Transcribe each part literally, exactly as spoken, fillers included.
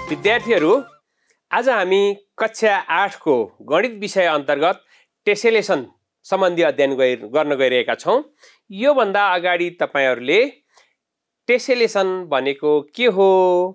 विद्यार्थीहरू, आज हामी कक्षा आठ को गणित विषय अन्तर्गत टेसेलेसन सम्बन्धी अध्ययन गर्न गइरहेका छौं। यो भन्दा अगाडि तपाईहरुले टेसेलेसन भनेको के हो,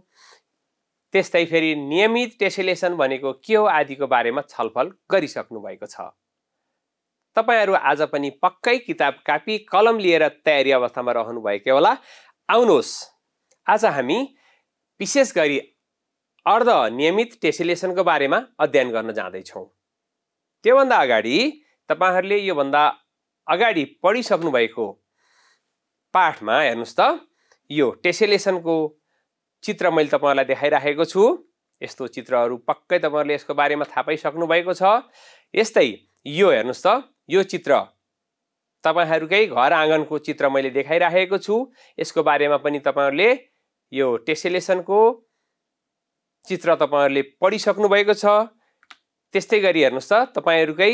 त्यस्तै फेरि नियमित टेसेलेसन भनेको के हो आदिको बारेमा छलफल गरिसक्नु भएको छ। तपाईहरु आज पनि पक्कै किताब कापी कलम लिएर तयारी अवस्थामा रहनु भएको होला। आउनुहोस्, आज हामी विशेष गरी अर्ध नियमित टेसेलेसनको बारेमा अध्ययन गर्न जाँदै छौं। त्यो भन्दा अगाडि तपाईहरुले यो भन्दा अगाडि पढिसक्नु भएको पाठमा हेर्नुस् त, यो टेसेलेसनको चित्र मैले तपाईहरुलाई देखाइराखेको छु। यस्तो चित्रहरू पक्कै तपाईहरुले यसको बारेमा थाहा पाइसक्नु भएको छ। यस्तै यो हेर्नुस् त, यो चित्र तपाईहरुकै घर आँगनको चित्र मैले देखाइराखेको छु। यसको बारेमा पनि तपाईहरुले यो टेसेलेसनको चित्र तपाईहरुले पढिसक्नु भएको छ। त्यस्तै गरी हेर्नुस् त, तपाईहरुकै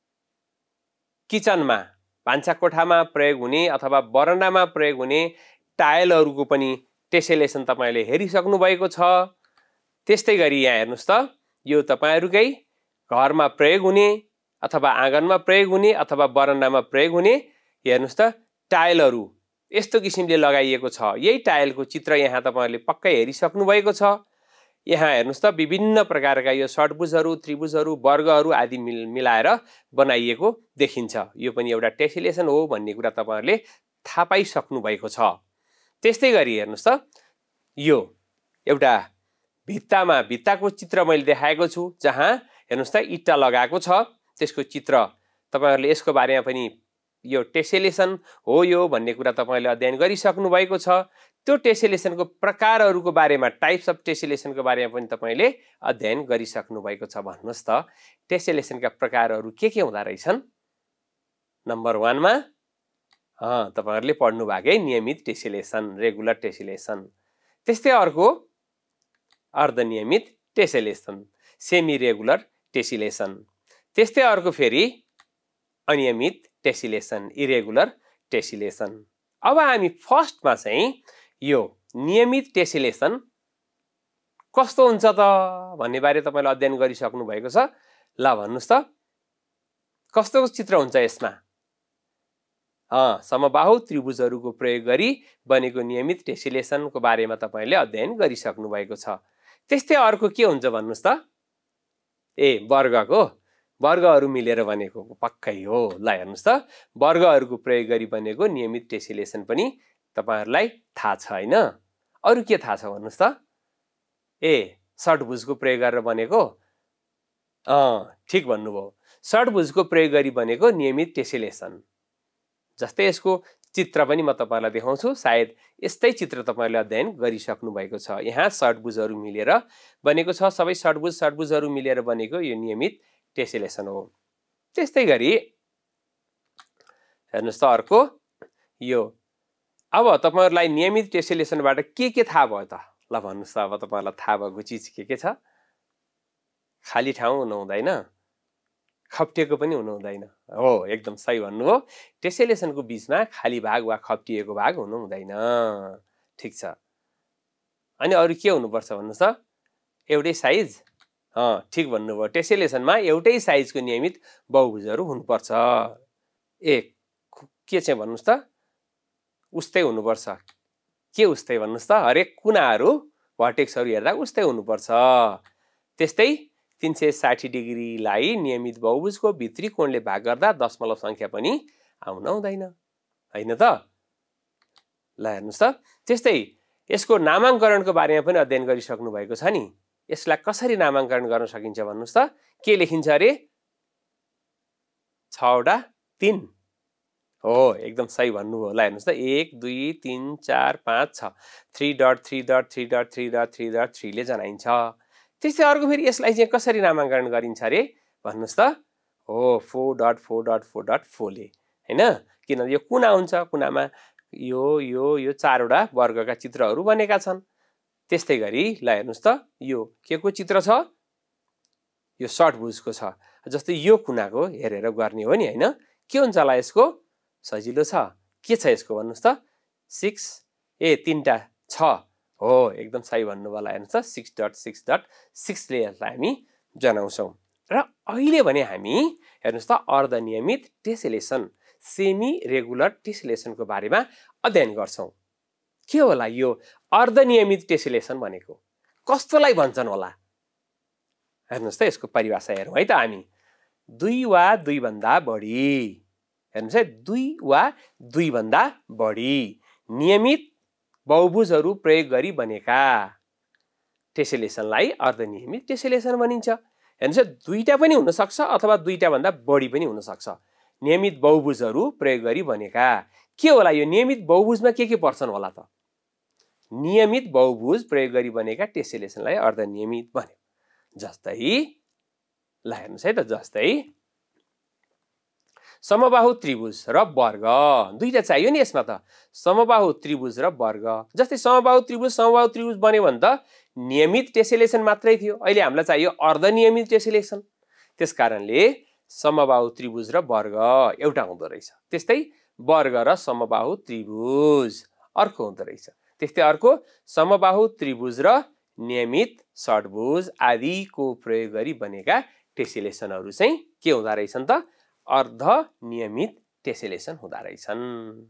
किचनमा, भान्साकोठामा प्रयोग हुने अथवा बरन्डामा प्रयोग हुने टाइलहरुको पनि टेसेलेसन तपाईले हेरिसक्नु भएको छ। त्यस्तै गरी यहाँ हेर्नुस् त, यो तपाईहरुकै घरमा प्रयोग हुने अथवा आँगनमा प्रयोग हुने अथवा बरन्डामा प्रयोग हुने हेर्नुस् त टाइलहरु यस्तो किसिमले लगाइएको छ। यही टाइलको चित्र यहाँ तपाईहरुले पक्कै हेरिसक्नु भएको छ। यहाँ हेर्नुस् त, विभिन्न प्रकारका यो षट्भुजहरु, त्रिभुजहरु, वर्गहरु आदि मिलाएर बनाइएको देखिन्छ। यो पनि एउटा टेसेलेसन हो भन्ने कुरा तपाईहरुले थाहा पाइसक्नु भएको छ। त्यस्तै गरी हेर्नुस् त, यो एउटा भित्तामा भित्ताको चित्र मैले देखाएको छु, जहाँ हेर्नुस् त इट्टा लगाएको छ। त्यसको चित्र तपाईहरुले यसको बारेमा पनि यो टेसेलेसन हो यो भन्ने कुरा तपाईले अध्ययन गरिसक्नु भएको छ। त्यो टेसेलेसनको प्रकारहरुको बारेमा, टाइप्स अफ टेसेलेसनको बारेमा पनि तपाईले अध्ययन गरिसक्नु भएको छ। भन्नुस् त, टेसेलेसनका प्रकारहरु के के हुँदा रहेछन्? नम्बर एक मा अ तपाईहरुले पढ्नु भएकै नियमित टेसेलेसन, रेगुलर टेसेलेसन। त्यस्तै अर्को अर्धनियमित टेसेलेसन, सेमी रेगुलर टेसेलेसन। त्यस्तै अर्को फेरि अनियमित टेसेलेसन, इरेगुलर टेसेलेसन। अब हामी फर्स्टमा चाहिँ यो नियमित टेसेलेसन कस्तो हुन्छ त भन्ने बारे तपाईले अध्ययन गरिसक्नु भएको छ। ल भन्नुस् त, कस्तो चित्र हुन्छ यसमा? अ समबाहु त्रिभुजहरुको प्रयोग गरी बनेको नियमित टेसेलेसनको बारेमा तपाईले अध्ययन गरिसक्नु भएको छ। त्यस्तै अर्को के हुन्छ भन्नुस् त? ए वर्गको वर्गहरु मिलेर बनेको पक्कै हो। ल हेर्नुस् त, वर्गहरुको प्रयोग गरी बनेको नियमित टेसेलेसन पनि तपाईहरुलाई थाहा छ हैन? अरु के थाहा छ भन्नुस् त? ए षट्भुजको प्रयोग गरेर बनेको, अ ठीक भन्नुभयो, षट्भुजको प्रयोग गरी बनेको नियमित टेसेलेसन। जस्तै यसको चित्र पनि म तपाईहरुलाई देखाउँछु। सायद यस्तै चित्र तपाईहरुले अध्ययन गरिसक्नु भएको छ। यहाँ षट्भुजहरु मिलेर बनेको छ। सबै षट्भुज षट्भुजहरु मिलेर बनेको यो नियमित टेसेलेसन हो। त्यस्तै गरी हेर्नुस् त, अर्को यो अब तपाईहरुलाई नियमित टेसेलेसनबाट के के थाहा भयो त? ल भन्नुस् त, अब तपाईहरुलाई थाहा भएको चीज के के छ? खाली ठाउँ हुनु हुँदैन, खप्टिएको पनि हुनु हुँदैन। हो, एकदम सही भन्नुभयो। टेसेलेसनको बीचमा खाली भाग वा खप्टिएको भाग हुनु हुँदैन। ठीक छ। अनि अरु के हुनुपर्छ भन्नुस् त? एउटै साइज। अ ठीक भन्नुभयो। टेसेलेसनमा एउटै साइजको नियमित बहुभुजहरु हुनुपर्छ। ए के चाहिँ भन्नुस् त? उस्तै हुनुपर्छ। के उस्तै भन्नुस् त? हरेक कुनाहरु, भर्टेक्सहरु हेर्दा उस्तै हुनुपर्छ। त्यस्तै तीन सय साठी डिग्रीलाई नियमित बहुभुजको भित्री कोणले भाग गर्दा दशमलव संख्या पनि आउन हुँदैन, हैन त? ल हेर्नुस् त, त्यस्तै यसको नामाङ्करणको बारेमा पनि अध्ययन गरिसक्नु भएको छ नि। यसलाई कसरी नामाङ्करण गर्न सकिन्छ भन्नुस् त? के लेखिन्छ अरे? छ वटा तीन। हो, एकदम सही भन्नुभयो। ल हेर्नुस् त, एक दुई तीन चार पाँच छ, three dot three dot three dot three dot three dot three ले जनाइन्छ। त्यस्तै अर्को फेरि यसलाई चाहिँ कसरी नामाङ्करण गरिन्छ अरे भन्नुस् त? हो, four dot four dot four dot four ले, हैन? किनभने यो कुना हुन्छ, कुनामा यो यो यो चारवटा वर्गका चित्रहरू बनेका छन्। त्यस्तै गरी ल हेर्नुस् त, यो के को चित्र छ? यो षट्भुजको छ। जस्तै यो कुनाको हेरेर गर्ने हो नि, हैन? के हुन्छ होला यसको? सजिलो छ। के छ यसको भन्नुस् त? सिक्स ए तीनटा छ हो एकदम सही भन्नुभयो हेर्नुहोस् त सिक्स डट सिक्स डट सिक्सले यसलाई हामी जनाउँछौँ र अहिले भने हामी हेर्नुहोस् त अर्धनियमित टेसेलेसन सेमी रेगुलर टेसेलेसनको बारेमा अध्ययन गर्छौँ के होला यो अर्धनियमित टेसेलेसन भनेको कस्तोलाई भन्छन् होला हेर्नुहोस् त यसको परिभाषा हेरौँ है त हामी दुई वा दुई भन्दा बढी हेर्नुहोस् है दुई वा दुई भन्दा बढी नियमित बहुभुजहरू प्रयोग गरी बनेका टेसेलेसनलाई अर्धनियमित टेसेलेसन भनिन्छ हेर्नुहोस् दुईटा पनि हुन सक्छ अथवा दुईटा भन्दा बढी पनि हुन सक्छ नियमित बहुभुजहरू प्रयोग गरी बनेका के होला यो नियमित बहुभुजमा के के पर्छन् होला त नियमित बहुभुज प्रयोग गरी बनेका टेसेलेसनलाई अर्धनियमित भन्यो जस्तै ल हेर्नुहोस् है त जस्तै समबाहु त्रिभुज र वर्ग दुईटा चाहियो नि यसमा त समबाहु त्रिभुज र वर्ग जस्तै समबाहु त्रिभुज समबाहु त्रिभुज बन्यो भने त नियमित टेसेलेसन मात्रै थियो अहिले हामीलाई चाहियो अर्धनियमित टेसेलेसन त्यसकारणले समबाहु त्रिभुज र वर्ग एउटा हुँदो रहेछ त्यस्तै वर्ग र समबाहु त्रिभुज अर्को हुँदो रहेछ त्यस्तै अर्को समबाहु त्रिभुज र नियमित षड्भुज आदिको प्रयोग गरी बनेका टेसेलेसनहरू चाहिँ के हुँदा रहेछन् त अर्धनियमित टेसेलेसन हुँदा रहेछन्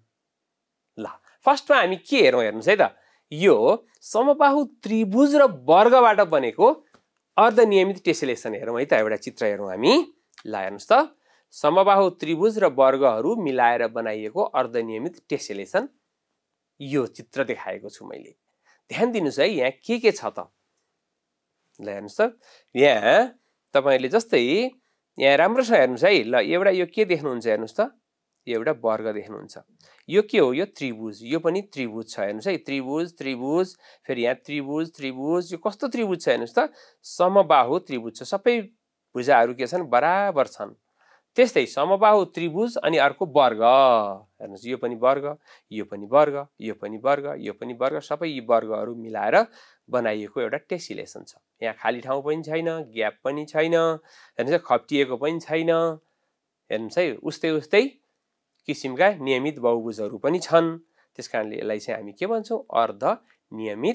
ल फर्स्टमा हामी के हेरौँ हेर्नुहोस् है त यो समबाहु त्रिभुज र वर्गबाट बनेको अर्धनियमित टेसेलेसन हेरौँ है त एउटा चित्र हेरौँ हामी ल हेर्नुहोस् त समबाहु त्रिभुज र वर्गहरू मिलाएर बनाइएको अर्धनियमित टेसेलेसन यो चित्र देखाएको छु मैले ध्यान दिनुस् है यहाँ के के छ त ल हेर्नुहोस् त यहाँ तपाईले जस्तै यहाँ राम्रोसँग हेर्नुहोस् है ल एउटा यो के देख्नुहुन्छ हेर्नुहोस् त यो एउटा वर्ग देख्नुहुन्छ यो के हो यो त्रिभुज यो पनि त्रिभुज छ हेर्नुहोस् है त्रिभुज त्रिभुज फेरि यहाँ त्रिभुज त्रिभुज यो कस्तो त्रिभुज छ हेर्नुहोस् त समबाहु त्रिभुज छ सबै भुजाहरू के छन् बराबर छन् त्यस्तै समबाहु त्रिभुज अनि अर्को वर्ग हेर्नुहोस् यो पनि वर्ग यो पनि वर्ग यो पनि वर्ग यो पनि वर्ग सबै यी वर्गहरू मिलाएर बनाइएको एउटा टेसेलेसन छ यहाँ खाली ठाउँ पनि छैन ग्याप पनि छैन हेर्नुहोस् खप्टिएको पनि छैन हेर्नुहोस् है उस्तै उस्तै किसिमका नियमित बहुभुजहरू पनि छन् त्यसकारणले यसलाई चाहिँ हामी के भन्छौँ अर्धनियमित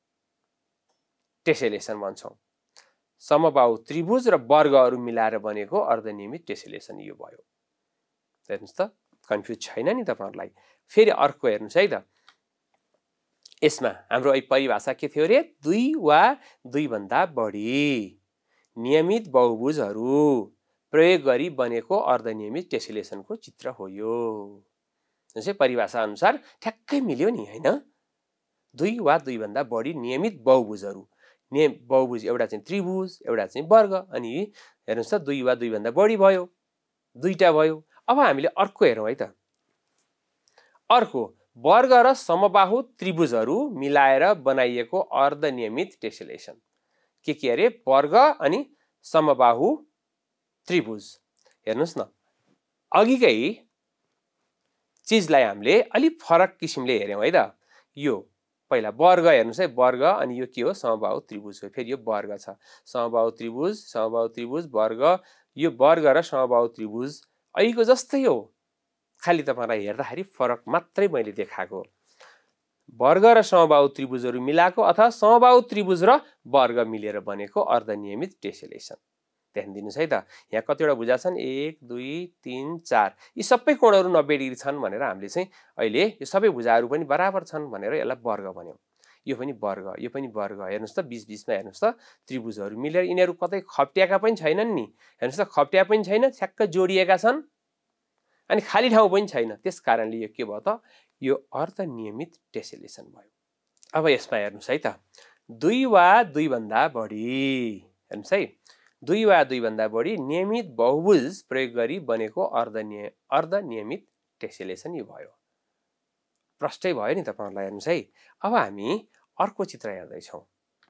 टेसेलेसन भन्छौँ समबाहु त्रिभुज र वर्गहरू मिलाएर बनेको अर्धनियमित टेसेलेसन यो भयो हेर्नुहोस् त कन्फ्युज छैन नि तपाईहरुलाई फेरि अर्को हेर्नुहोस् है त यसमा हाम्रो यो परिभाषा के थियो रे दुई वा दुई भन्दा बढी नियमित बहुभुजहरू प्रयोग गरी बनेको अर्धनियमित टेसेलेसनको चित्र हो यो जस्तै परिभाषा अनुसार ठ्याक्कै मिल्यो नि हैन दुई वा दुई भन्दा बढी नियमित बहुभुजहरू नियम बहुभुज एउटा चाहिँ त्रिभुज एउटा चाहिँ वर्ग अनि हेर्नुस् त दुई वा दुई भन्दा बढी भयो दुईटा भयो अब हामीले अर्को हेरौँ है त अर्को वर्ग र समबाहु त्रिभुजहरू मिलाएर बनाइएको अर्धनियमित टेसेलेसन के के अरे वर्ग अनि समबाहु त्रिभुज हेर्नुस् न अघिकै चीजलाई हामीले अलि फरक किसिमले हेर्यौं है त यो पहिला वर्ग हेर्नुस् है वर्ग अनि यो के हो समबाहु त्रिभुज हो फेरि यो वर्ग छ समबाहु त्रिभुज समबाहु त्रिभुज वर्ग यो वर्ग र समबाहु त्रिभुज अहिलेको जस्तै हो खाली तपाईलाई हेर्दाखेरि फरक मात्रै मैले देखाएको वर्ग र समबाहु त्रिभुजहरू मिलाएको अथवा समबाहु त्रिभुज र वर्ग मिलेर बनेको अर्धनियमित टेसेलेसन ध्यान दिनुस् है त यहाँ कतिवटा भुजा छन् एक दुई तीन चार यी सबै कोणहरू नब्बे डिग्री छन् भनेर हामीले चाहिँ अहिले यो सबै भुजाहरू पनि बराबर छन् भनेर यसलाई वर्ग भन्यौं यो पनि वर्ग यो पनि वर्ग हेर्नुस् त बीच बीचमा हेर्नुस् त त्रिभुजहरू मिलेर यिनीहरू कतै खप्ट्याएका पनि छैनन् नि हेर्नुस् त खप्ट्या पनि छैन ठ्याक्क जोडिएका छन् अनि खाली ठाउँ पनि छैन त्यसकारणले यो के भयो त यो अर्धनियमित टेसेलेसन भयो अब यसमा हेर्नुस् है त दुई वा दुई भन्दा बढी हेर्नुस् है दुई वा दुई भन्दा बढी नियमित बहुभुज प्रयोग गरी बनेको अर्धनिय अर्धनियमित टेसेलेसन यो भयो प्रष्टै भयो नि तपाईहरुलाई हेर्नुस् है अब हामी अर्को चित्र हेर्दै छौं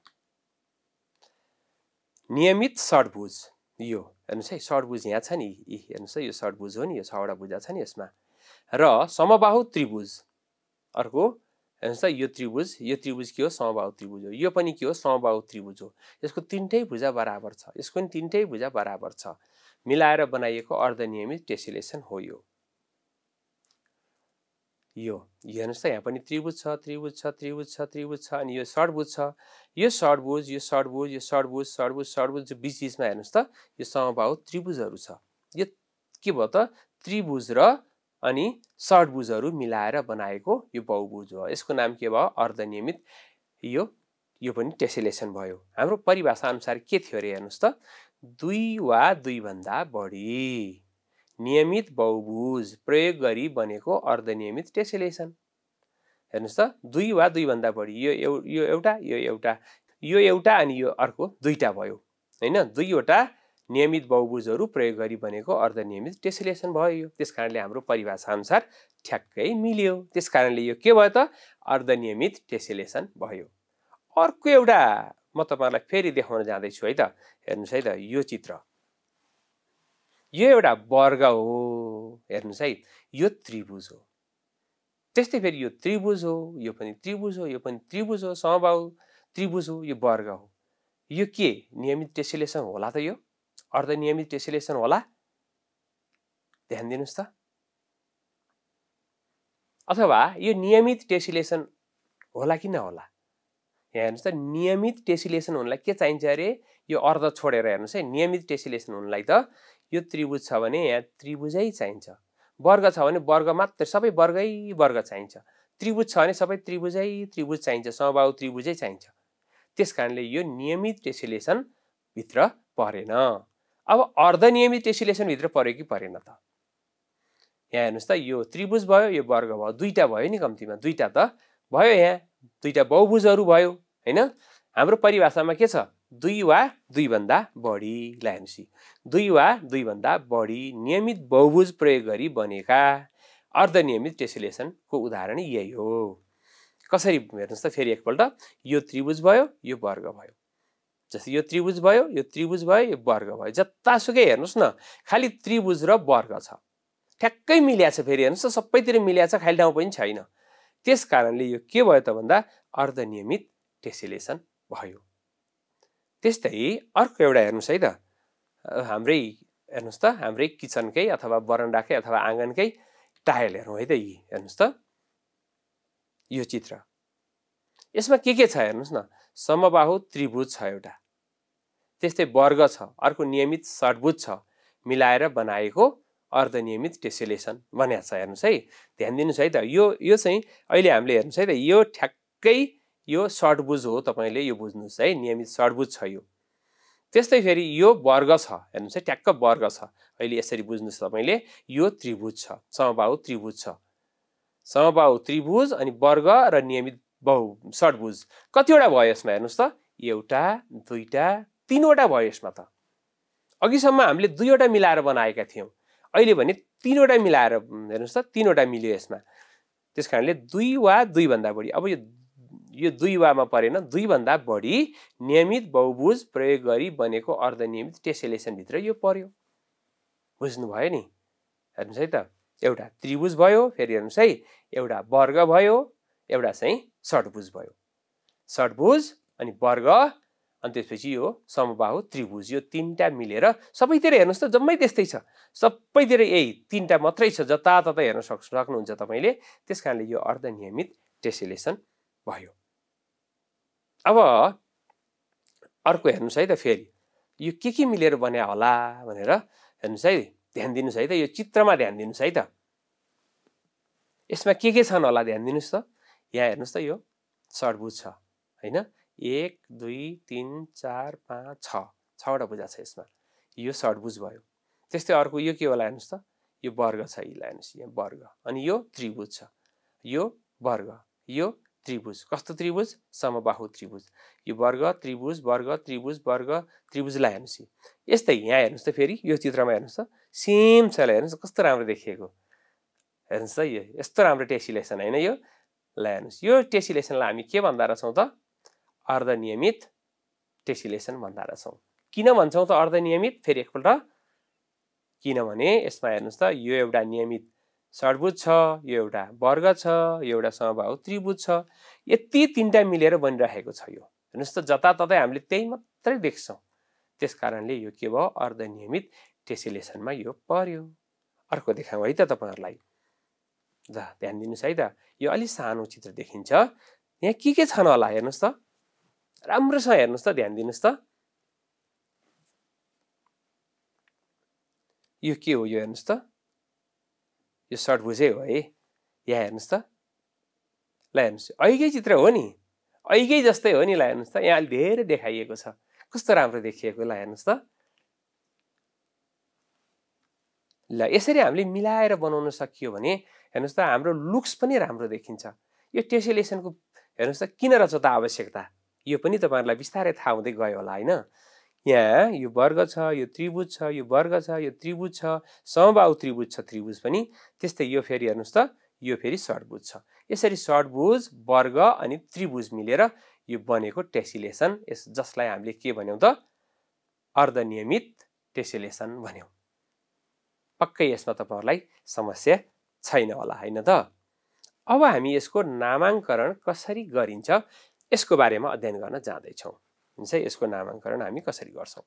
नियमित षड्भुज यो हेर्नुस् है षड्भुज यहाँ छ नि हेर्नुस् है यो षड्भुज हो नि यो छवटा भुजा छ नि यसमा र समबाहु त्रिभुज अर्को हेर्नुस् त यो त्रिभुज यो त्रिभुज के हो समबाहु त्रिभुज हो यो पनि के हो समबाहु त्रिभुज हो यसको तीनटै भुजा बराबर छ यसको पनि तीनटै भुजा बराबर छ मिलाएर बनाइएको अर्धनियमित टेसेलेसन हो यो यो हेर्नुहोस् त यहाँ पनि त्रिभुज छ त्रिभुज छ त्रिभुज छ त्रिभुज छ अनि यो षड्भुज छ यो षड्भुज यो षड्भुज यो षड्भुज षड्भुज षड्भुज बिच बिचमा हेर्नुहोस् त यो समबाहु त्रिभुजहरू छ यो के भयो त त्रिभुज र अनि षड्भुजहरू मिलाएर बनाएको यो बहुभुज हो यसको नाम के भयो अर्धनियमित यो यो पनि टेसेलेसन भयो हाम्रो परिभाषा अनुसार के थियो अरे हेर्नुहोस् त दुई वा दुई भन्दा बढी नियमित बहुभुज प्रयोग गरी बनेको अर्धनियमित टेसेलेसन हेर्नुहोस् त दुई वा दुई भन्दा बढी यो यो एउटा यो एउटा यो एउटा अनि यो अर्को दुईटा भयो हैन दुईवटा नियमित बहुभुजहरू प्रयोग गरी बनेको अर्धनियमित टेसेलेसन भयो यो त्यसकारणले हाम्रो परिभाषा अनुसार ठ्याक्कै मिल्यो त्यसकारणले यो के भयो त अर्धनियमित टेसेलेसन भयो अर्को एउटा म तपाईहरुलाई फेरि देखाउन जाँदै छु है त हेर्नुस् है त यो चित्र यो एउटा वर्ग हो हेर्नुस् है यो त्रिभुज हो त्यस्तै फेरि यो त्रिभुज हो यो पनि त्रिभुज हो यो पनि त्रिभुज हो समबाहु त्रिभुज हो यो वर्ग हो यो के नियमित टेसेलेसन होला त यो अर्धनियमित टेसेलेसन होला ध्यान दिनुस् त अथवा यो नियमित टेसेलेसन होला कि नहोला यहाँ हेर्नुस् त नियमित टेसेलेसन हुनलाई के चाहिन्छ अरे यो अर्ध छोडेर हेर्नुस् है नियमित टेसेलेसन हुनलाई त यो त्रिभुज छ भने यहाँ त्रिभुजै चाहिन्छ वर्ग छ भने वर्ग मात्र सबै वर्गै वर्ग चाहिन्छ त्रिभुज छ भने सबै त्रिभुजै त्रिभुज चाहिन्छ समबाहु त्रिभुजै चाहिन्छ त्यसकारणले यो नियमित टेसेलेसन भित्र परेन अब अर्धनियमित टेसेलेसन भित्र पर्यो कि परेन त यहाँ हेर्नुस् त यो त्रिभुज भयो यो वर्ग भयो दुईटा भयो नि कम्तीमा दुईटा त भयो यहाँ दुईटा बहुभुजहरू भयो हैन हाम्रो परिभाषामा के छ दुई वा दुई भन्दा बढी ला हेर्नुस् दुई वा दुई भन्दा बढी नियमित बहुभुज प्रयोग गरी बनेका अर्धनियमित टेसेलेसनको उदाहरण यही हो कसरी हेर्नुस् त फेरि एकपल्ट यो त्रिभुज भयो यो वर्ग भयो जस्तै यो त्रिभुज भयो यो त्रिभुज भयो यो वर्ग भयो जतासुकै हेर्नुस् न खाली त्रिभुज र वर्ग छ ठ्याक्कै मिल्या छ फेरि हेर्नुस् त सबैतिर मिल्या छ खाली ठाउँ पनि छैन त्यसकारणले यो के भयो त भन्दा अर्धनियमित टेसेलेसन भयो त्यस्तै अर्को एउटा हेर्नुस् है त हाम्रै हेर्नुस् त हाम्रै किचनकै अथवा बरन्डाकै अथवा आँगनकै टाइल हेरौँ है त यी हेर्नुस् त यो चित्र यसमा के के छ हेर्नुस् न समबाहु त्रिभुज छ एउटा त्यस्तै वर्ग छ अर्को नियमित षड्भुज छ मिलाएर बनाएको अर्धनियमित टेसेलेसन भनेको छ हेर्नुस् है ध्यान दिनुस् है त यो यो चाहिँ अहिले हामीले हेर्नुस् है त यो ठ्याक्कै यो षड्भुज हो तपाईले यो बुझ्नुस् है नियमित षड्भुज छ यो त्यस्तै फेरि यो वर्ग छ हेर्नुस् है ट्याक्क वर्ग छ अहिले यसरी बुझ्नुस् तपाईले यो त्रिभुज छ समबाहु त्रिभुज छ समबाहु त्रिभुज अनि वर्ग र नियमित बहु षड्भुज कतिवटा भयो यसमा हेर्नुस् त एउटा दुईटा तीनवटा भयो यसमा त अघिसम्म हामीले दुईवटा मिलाएर बनाएका थियौं अहिले भने तीनवटा मिलाएर हेर्नुस् त तीनवटा मिल्यो यसमा त्यसकारणले दुई वा दुई भन्दा बढी अब यो यो दुई वामा परेन दुई भन्दा बढी नियमित बहुभुज प्रयोग गरी बनेको अर्धनियमित टेसेलेसन भित्र यो पर्यो बुझ्नु भयो नि हेर्नुस् है त एउटा त्रिभुज भयो फेरि हेर्नुस् है एउटा वर्ग भयो एउटा चाहिँ षड्भुज भयो षड्भुज अनि वर्ग अनि त्यसपछि यो समबाहु त्रिभुज यो तीनटा मिलेर सबैतिर हेर्नुस् त जम्मै त्यस्तै छ सबैतिर यही तीनटा मात्रै छ जताततै हेर्न सक्नुहुन्छ तपाईले त्यसकारणले यो अर्धनियमित टेसेलेसन भयो अब अर्को हेर्नुस् है त फेरि यो के के मिलेर बन्या होला भनेर हेर्नुस् है ध्यान दिनुस् है त यो चित्रमा ध्यान दिनुस् है त यसमा के के छन् होला ध्यान दिनुस् त यहाँ हेर्नुस् त यो षड्भुज छ हैन एक दुई तीन चार पाँच छ छवटा भुजा छ यसमा यो षड्भुज भयो त्यस्तै अर्को यो के होला हेर्नुस् त यो वर्ग छ यी हेर्नुस् यहाँ वर्ग अनि यो त्रिभुज छ यो वर्ग यो त्रिभुज कस्तो त्रिभुज समबाहु त्रिभुज यो वर्ग त्रिभुज वर्ग त्रिभुज वर्ग त्रिभुजलाई हेर्नुस् यस्तै यहाँ हेर्नुस् त फेरि यो चित्रमा हेर्नुस् त सेम छ हेर्नुस् कस्तो राम्रो देखिएको हेर्नुस् त यो यस्तो राम्रो टेसेलेसन हैन यो ल हेर्नुस् यो टेसेलेसनलाई हामी के भन्दा रहेछौं त अर्धनियमित टेसेलेसन भन्दा रहेछौं किन भन्छौं त अर्धनियमित फेरि एकपल्ट किनभने यसमा हेर्नुस् त यो एउटा नियमित षड्भुज छ यो एउटा वर्ग छ यो एउटा समबाहु त्रिभुज छ यति तीनटा मिलेर बनिरहेको छ यो हेर्नुस् त जताततै हामीले त्यही मात्रै देख्छौं त्यसकारणले यो के भयो अर्धनियमित टेसेलेसनमा यो पर्यो अर्को देखाउँ है त तपाईहरुलाई ल ध्यान दिनुस् है त, यो अलि सानो चित्र देखिन्छ। यहाँ के के छन् होला हेर्नुस् त, राम्रोसँग हेर्नुस् त, ध्यान दिनुस् त। यो के हो, यो हेर्नुस् त, यो षड्भुजै हो है। यहाँ हेर्नुस् त, ल हेर्नुस्, ऐकै चित्र हो नि, ऐकै जस्तै हो नि। ल हेर्नुस् त, यहाँ अलि धेरै देखाइएको छ, कस्तो राम्रो देखिएको। ल हेर्नुस् त, ल यसरी हामीले मिलाएर बनाउन सकियो भने हेर्नुस् त हाम्रो लुक्स पनि राम्रो देखिन्छ। यो टेसेलेसनको हेर्नुस् त किन रहेछ त आवश्यकता, यो पनि तपाईहरुलाई बिस्तारै थाहा हुँदै गयो होला हैन। यहाँ यो वर्ग छ, यो त्रिभुज छ, यो वर्ग छ, यो त्रिभुज छ, समबाहु त्रिभुज छ, त्रिभुज पनि त्यस्तै। यो फेरि हेर्नुस् त, यो फेरि षड्भुज छ। यसरी षड्भुज, वर्ग अनि त्रिभुज मिलेर यो बनेको टेसेलेसन, यस जसलाई हामीले के भन्यौ त, अर्धनियमित टेसेलेसन भन्यौ। पक्कै यसमा तपाईहरुलाई समस्या छैन होला हैन त। अब हामी यसको नामाङ्करण कसरी गरिन्छ यसको बारेमा अध्ययन गर्न जाँदै छौं। हुन्छ, यसको नामाङ्करण हामी कसरी गर्छौं।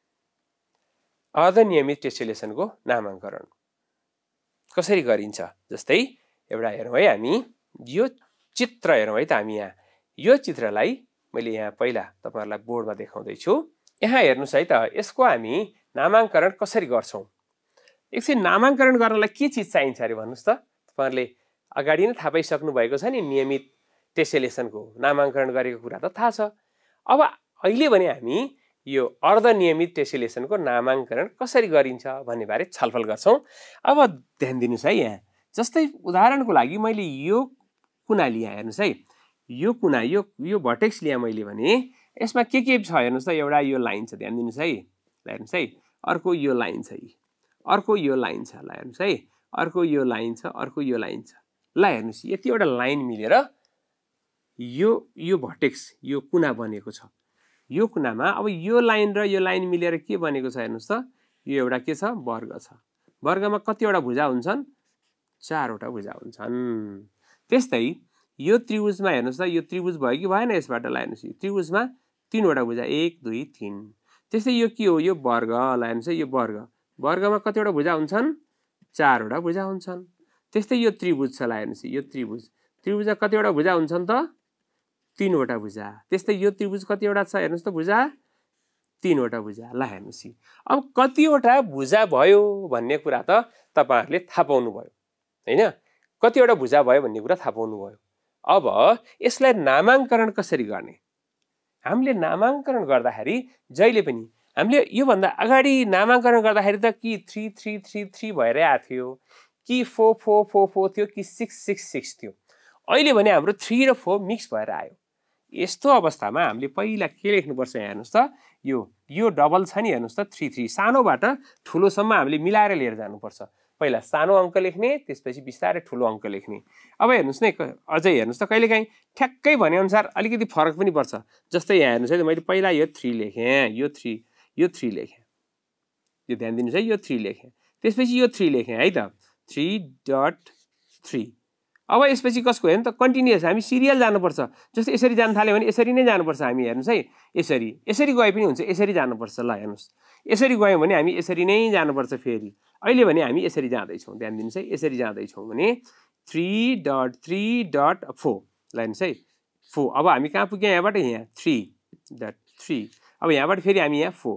अर्धनियमित टेसेलेसनको नामाङ्करण कसरी गरिन्छ, जस्तै एउटा हेरौँ है, हामी यो चित्र हेरौँ है त। हामी यहाँ यो चित्रलाई मैले यहाँ पहिला तपाईहरुलाई बोर्डमा देखाउँदै छु। यहाँ हेर्नुस् है त, यसको हामी नामाङ्करण कसरी गर्छौं। एकछिन नामाङ्करण गर्नलाई के चिज चाहिन्छ अरे भन्नुस् त। तपाईहरुले अगाडि नै थाहा पाइसक्नु भएको छ नि, नियमित टेसेलेसनको नामाङ्करण गरेको कुरा त थाहा छ। अब अहिले भने हामी यो अर्धनियमित टेसेलेसनको नामाङ्करण कसरी गरिन्छ भन्ने बारे छलफल गर्छौं। अब ध्यान दिनुस् है, यहाँ जस्तै उदाहरणको लागि मैले यो कुना लिएँ, हेर्नुस् है, यो कुना, यो यो भर्टेक्स लिएँ मैले भने यसमा के के छ हेर्नुस् त। एउटा यो लाइन छ, ध्यान दिनुस् है, हेर्नुस् है, अर्को यो लाइन छ, अर्को यो लाइन छ, ल हेर्नुस् है, अर्को यो लाइन छ, अर्को यो लाइन छ। ल हेर्नुस्, यतिवटा लाइन मिलेर यो यो भर्टेक्स, यो कुना बनेको छ। यो कुनामा अब यो लाइन र यो लाइन मिलेर के बनेको छ हेर्नुस् त, यो एउटा के छ, वर्ग छ। वर्गमा कतिवटा भुजा हुन्छन्, चारवटा भुजा हुन्छन्। त्यस्तै यो त्रिभुजमा हेर्नुस् त, यो त्रिभुज भयो कि भएन यसबाट। ल हेर्नुस्, यो त्रिभुजमा तीनवटा भुजा, एक दुई तीन। त्यस्तै यो के हो, यो वर्ग। ल हेर्नुस् है, यो वर्ग, वर्गमा कतिवटा भुजा हुन्छन्, चारवटा भुजा हुन्छन्। त्यस्तै यो त्रिभुज छ, ल हेर्नुस्, यो त्रिभुज, त्रिभुजमा कतिवटा भुजा हुन्छन् त, तीनवटा भुजा। त्यस्तै यो त्रिभुज कतिवटा छ हेर्नुस् त भुजा, तीनवटा भुजा। ल हेर्नुस्, अब कतिवटा भुजा भयो भन्ने कुरा त तपाईहरुले थाहा पाउनु भयो हैन, कतिवटा भुजा भयो भन्ने कुरा थाहा पाउनु भयो। अब यसलाई नामाङ्करण कसरी गर्ने। हामीले नामाङ्करण गर्दाखेरि जहिले पनि हामीले यो भन्दा अगाडि नामाङ्करण गर्दाखेरि त कि थ्री थ्री थ्री थ्री भएर आएको थियो, कि फोर फोर फोर फोर थियो, कि सिक्स सिक्स सिक्स थियो। अहिले भने हाम्रो थ्री र फोर मिक्स भएर आयो। यस्तो अवस्थामा हामीले पहिला के लेख्नुपर्छ हेर्नुस् त, यो यो डबल छ नि, हेर्नुस् त, थ्री थ्री, सानोबाट ठुलोसम्म हामीले मिलाएर लिएर जानुपर्छ। पहिला सानो अङ्क लेख्ने, त्यसपछि बिस्तारै ठुलो अङ्क लेख्ने। अब हेर्नुस् न, अझै हेर्नुस् त, कहिलेकाहीँ ठ्याक्कै भनेअनुसार अलिकति फरक पनि पर्छ। जस्तै यहाँ हेर्नुस् है, मैले पहिला यो थ्री लेखेँ, यो थ्री, यो थ्री लेखेँ, यो ध्यान दिनुस् है, यो थ्री लेखेँ, त्यसपछि यो थ्री लेखेँ है त, थ्री डट थ्री। अब यसपछि कसको हेर्नु त, कन्टिन्युअस, हामी सिरियल जानुपर्छ। जस्तै यसरी जान थाल्यो भने यसरी नै जानुपर्छ हामी। हेर्नुस् है, यसरी यसरी गए पनि हुन्छ, यसरी जानुपर्छ। ल हेर्नुस्, यसरी गयौँ भने हामी यसरी नै जानुपर्छ फेरि। अहिले भने हामी यसरी जाँदैछौँ, ध्यान दिनुस् है, यसरी जाँदैछौँ भने three dot three dot four. ल हेर्नुस् है, फोर। अब हामी कहाँ पुग्यौँ यहाँबाट, यहाँ थ्री डट थ्री। अब यहाँबाट फेरि हामी यहाँ फोर।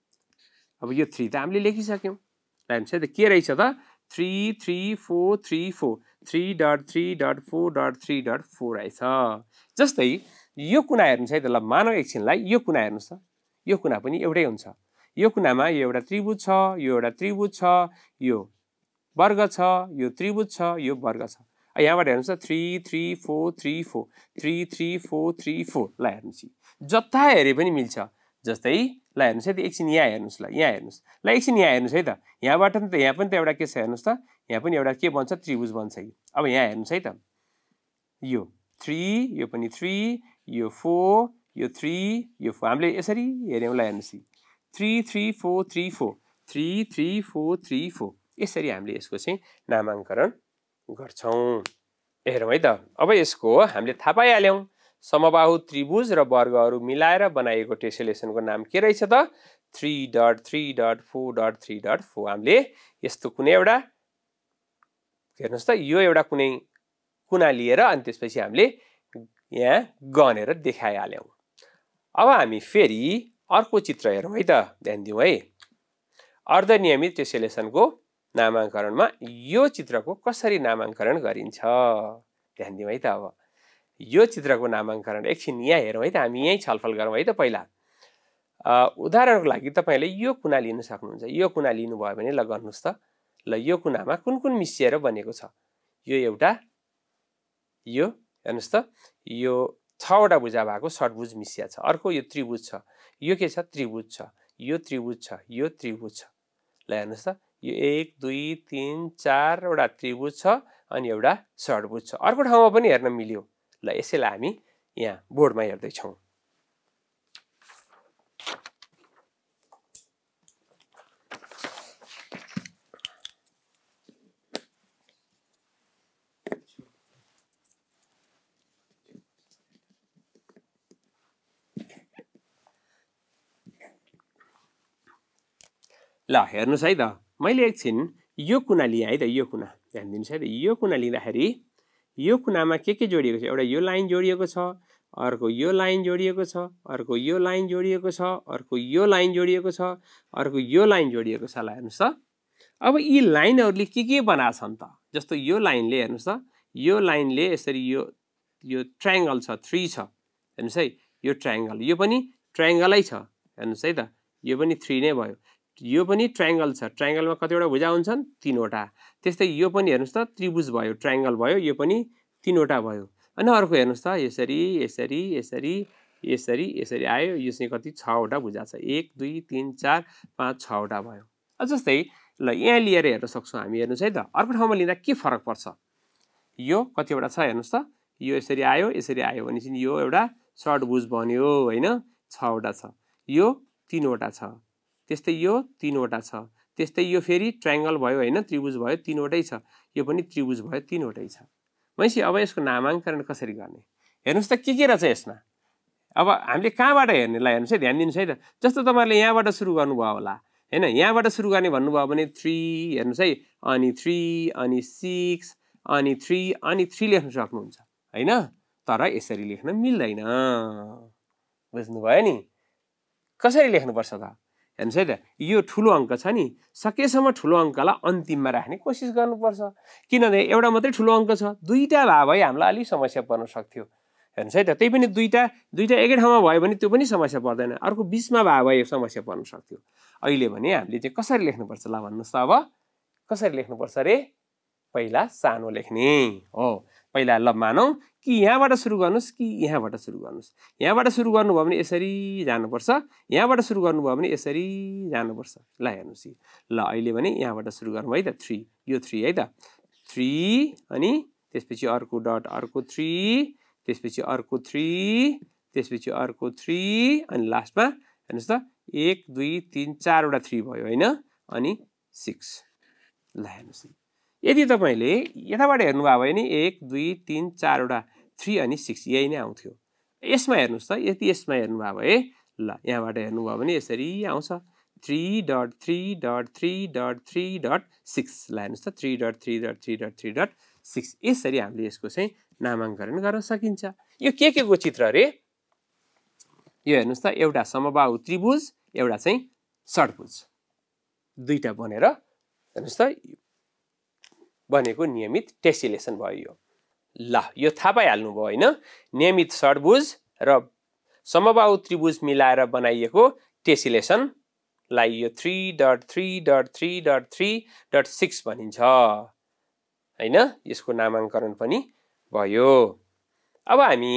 अब यो थ्री त हामीले लेखिसक्यौँ। ल हेर्नुस् है, त के रहेछ त, three three four three four, three dot three dot four dot three dot four रहेछ। जस्तै यो कुना हेर्नुस् है त, ल मानव एकछिनलाई यो कुना हेर्नुस् त, यो कुना पनि एउटै हुन्छ। यो कुनामा यो एउटा त्रिभुज छ, यो एउटा त्रिभुज छ, यो वर्ग छ, यो त्रिभुज छ, यो वर्ग छ। यहाँबाट हेर्नुस् त, three three four three four, three three four three four. ल हेर्नुस्, जता हेरे पनि मिल्छ। जस्तै ल हेर्नुस् है त, एकछिन यहाँ हेर्नुस्, ल यहाँ हेर्नुस्, ल एकछिन यहाँ हेर्नुस् है त, यहाँबाट पनि त, यहाँ पनि त एउटा के छ हेर्नुस् त, यहाँ पनि एउटा के बन्छ, त्रिभुज बन्छ। अब यहाँ हेर्नुस् है त, यो थ्री, यो पनि थ्री, यो फोर, यो थ्री, यो फोर। हामीले यसरी हेऱ्यौँ। ल हेर्नुस्, three three four three four, three three four three four. यसरी हामीले यसको चाहिँ नामाङ्करण गर्छौं। हेरौँ है त, अब यसको हामीले थाहा पाइहाल्यौँ, समबाहु त्रिभुज र वर्गहरू मिलाएर बनाइएको टेसेलेसनको नाम के रहेछ त, three dot three dot four dot three dot four. हामीले यस्तो कुनै एउटा हेर्नुहोस् त यो एउटा कुनै कुना लिएर अनि त्यसपछि हामीले यहाँ गनेर देखाइहाल्यौँ। अब हामी फेरि अर्को चित्र हेरौँ है त, ध्यान दिउँ है। अर्धनियमित टेसेलेसनको नामाङ्करणमा यो चित्रको कसरी नामाङ्करण गरिन्छ ध्यान दिउँ है त। अब यो चित्रको नामाङ्करण एकछिन यहाँ हेरौँ है त, हामी यहीँ छलफल गरौँ है त। पहिला उदाहरणको लागि तपाईँले यो कुना लिन सक्नुहुन्छ। यो कुना लिनुभयो भने ल गर्नुहोस् त। ल यो कुनामा कुन कुन मिसिएर बनेको छ? यो एउटा, यो हेर्नुहोस् त, यो छवटा भुजा भएको षट्भुज मिसिया छ। अर्को यो त्रिभुज छ, यो के छ? त्रिभुज छ। यो त्रिभुज छ, यो त्रिभुज छ। ल हेर्नुहोस् त, यो एक दुई तिन चारवटा त्रिभुज छ अनि एउटा षट्भुज छ। अर्को ठाउँमा पनि हेर्न मिल्यो। ल यसैलाई हामी यहाँ बोर्डमा हेर्दैछौँ। ल हेर्नुहोस् है त, मैले एकछिन यो कुना लिएँ है त। यो कुना ध्यान दिनुहोस् है त। यो कुना लिँदाखेरि यो कुनामा के के जोडिएको छ? एउटा यो लाइन जोडिएको छ, अर्को यो लाइन जोडिएको छ, अर्को यो लाइन जोडिएको छ, अर्को यो लाइन जोडिएको छ, अर्को यो लाइन जोडिएको छ। ल हेर्नुहोस् त, अब यी लाइनहरूले के के बनाछन् त? जस्तो यो लाइनले हेर्नुहोस् त, यो लाइनले यसरी यो यो ट्रायङ्गल छ, थ्री छ। हेर्नुहोस् है, यो ट्रायङ्गल, यो पनि ट्रायङ्गलै छ। हेर्नुहोस् है त, यो पनि थ्री नै भयो। यो पनि ट्रायङ्गल छ। ट्रायङ्गलमा कतिवटा भुजा हुन्छन्? तीनवटा। त्यस्तै यो पनि हेर्नुहोस् त, त्रिभुज भयो, ट्रायङ्गल भयो, यो पनि तीनवटा भयो। अनि अर्को हेर्नुहोस् त, यसरी यसरी यसरी यसरी यसरी आयो। यो चाहिँ कति? छवटा भुजा छ। एक दुई तिन चार पाँच छवटा भयो। जस्तै ल यहाँ लिएर हेर्न सक्छौँ हामी। हेर्नुहोस् है त, अर्को ठाउँमा लिँदा के फरक पर्छ? यो कतिवटा छ हेर्नुहोस् त, यो यसरी आयो यसरी आयो भनेपछि यो एउटा षट्भुज बन्यो होइन, छवटा छ। यो तीनवटा छ। त्यस्तै यो तीनवटा छ। त्यस्तै यो फेरि ट्रायङ्गल भयो होइन, त्रिभुज भयो, तीनवटै छ। यो पनि त्रिभुज भयो, तीनवटै छ। भनेपछि अब यसको नामाङ्करण कसरी गर्ने? हेर्नुहोस् त, के के रहेछ यसमा? अब हामीले कहाँबाट हेर्ने? ल हेर्नुहोस् है, ध्यान दिनुहोस् है त। जस्तो तपाईँहरूले यहाँबाट सुरु गर्नुभयो होला होइन, यहाँबाट सुरु गर्ने भन्नुभयो भने थ्री हेर्नुहोस् है, अनि थ्री अनि सिक्स अनि थ्री अनि थ्री लेख्न सक्नुहुन्छ होइन। तर यसरी लेख्न मिल्दैन, बुझ्नुभयो नि? कसरी लेख्नुपर्छ त? हेर्नुहोस् है त, यो ठुलो अङ्क छ नि, सकेसम्म ठुलो अङ्कलाई अन्तिममा राख्ने कोसिस गर्नुपर्छ। किनभने एउटा मात्रै ठुलो अङ्क छ, दुईवटा भए भए हामीलाई अलिक समस्या पर्न सक्थ्यो। हेर्नुहोस् है त, त्यही पनि दुईवटा दुईवटा एकै ठाउँमा भयो भने त्यो पनि समस्या पर्दैन, अर्को बिचमा भए भए समस्या पर्न सक्थ्यो। अहिले भने हामीले चाहिँ कसरी लेख्नुपर्छ ल भन्नुहोस् त। अब कसरी लेख्नुपर्छ रे? पहिला सानो लेख्ने हो। पहिला ल मानौँ कि यहाँबाट सुरु गर्नुहोस् कि यहाँबाट सुरु गर्नुहोस्। यहाँबाट सुरु गर्नुभयो भने यसरी जानुपर्छ, यहाँबाट सुरु गर्नुभयो भने यसरी जानुपर्छ। ल हेर्नुहोस्, ल अहिले भने यहाँबाट सुरु गरौँ है त। थ्री, यो थ्री है त, थ्री अनि त्यसपछि अर्को डट, अर्को थ्री, त्यसपछि अर्को थ्री, त्यसपछि अर्को थ्री अनि लास्टमा हेर्नुहोस् त, एक दुई तिन चारवटा थ्री भयो होइन, अनि सिक्स। ल हेर्नुहोस्, यदि तपाईँले यताबाट हेर्नुभयो भने एक दुई तिन चारवटा थ्री अनि सिक्स यही नै आउँथ्यो। यसमा हेर्नुहोस् त, यदि यसमा हेर्नुभयो भए ल यहाँबाट हेर्नुभयो भने यसरी आउँछ, three dot three dot three dot three dot six. ल हेर्नुहोस् त, three dot three dot three dot three dot six. यसरी हामीले यसको चाहिँ नामाङ्करण गर्न सकिन्छ। यो के के को चित्र रे? यो हेर्नुहोस् त, एउटा समबाहु त्रिभुज, एउटा चाहिँ षट्भुज, दुईटा बनेर हेर्नुहोस् त बनेको नियमित टेसिलेसन भयो यो। ल यो थाहा पाइहाल्नु भयो होइन, नियमित षट्भुज र समबाहु त्रिभुज मिलाएर बनाइएको टेसिलेसनलाई यो three dot three dot three dot three dot six भनिन्छ होइन। यसको नामाङ्करण पनि भयो। अब हामी